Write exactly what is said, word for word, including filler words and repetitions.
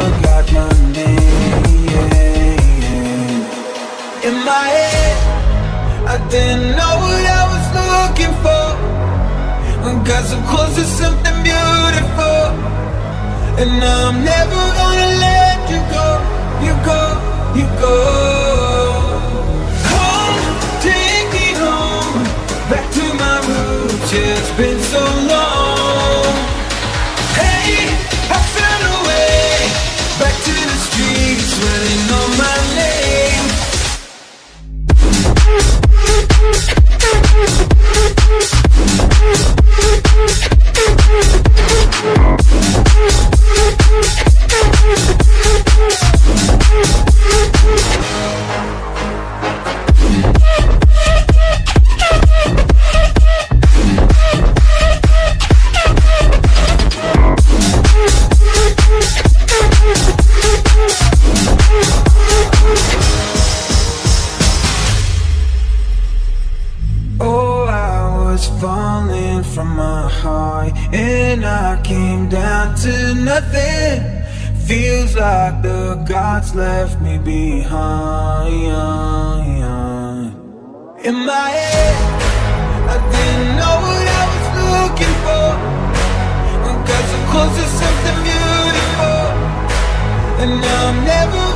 forgot my name. In my head, I didn't know what I was looking for. Got so close to something beautiful, and I'm never gonna let you go. You go, you go. Home, take me home, back to my roots. Yeah, it's been so long. Hey, I found a way back to the streets where they know my name. Falling from my high, and I came down to nothing. Feels like the gods left me behind. In my head, I didn't know what I was looking for. Got so close to something beautiful, and now I'm never